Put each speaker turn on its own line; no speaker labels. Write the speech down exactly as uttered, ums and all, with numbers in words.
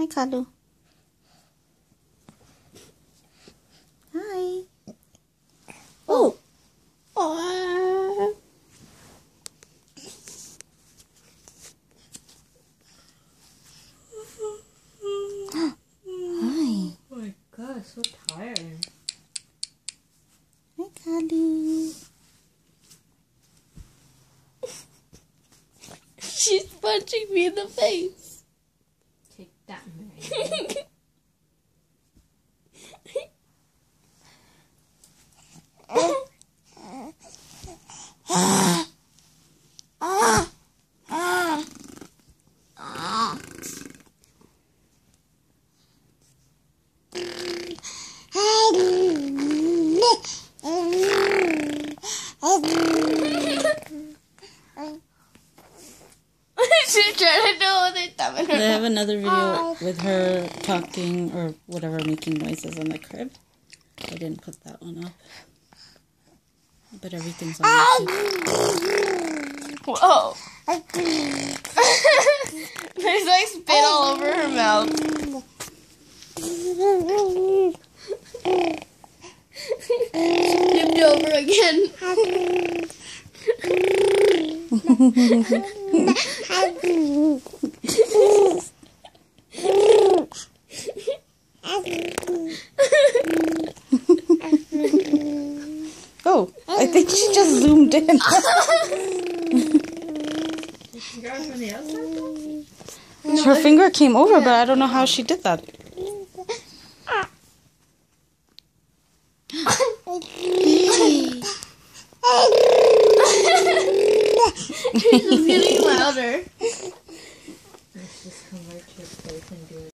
Kalu. Hi. Oh. Oh. Hi.
Oh my god, so tired.
Hi, Kalu. She's punching me in the face.
Take that, Mary.
She's trying to do what they thumb in her.
I have another video with her talking or whatever, making noises in the crib. I didn't put that one up. But everything's on YouTube.
Whoa. There's like spit all over her mouth. She tipped over again.
Oh, I think she just zoomed in. Her finger came over, but I don't know how she did that.
She's getting louder.
Let's just come right to your face and do it.